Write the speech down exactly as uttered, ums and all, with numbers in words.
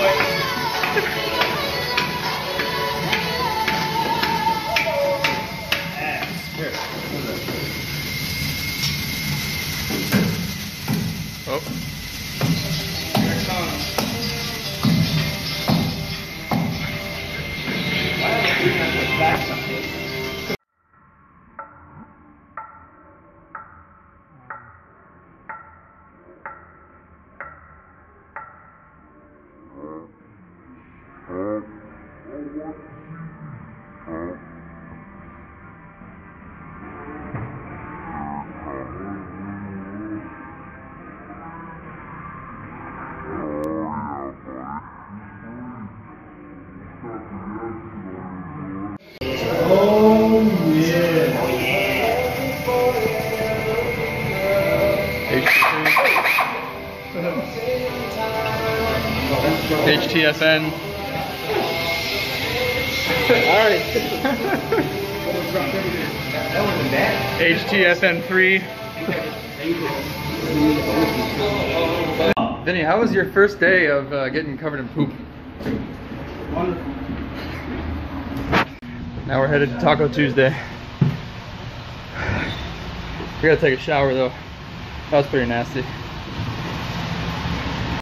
Oh. H T S N. Alright. H T S N three. Vinny, how was your first day of uh, getting covered in poop? Wonderful. Now we're headed to Taco Tuesday. We gotta take a shower though. That was pretty nasty.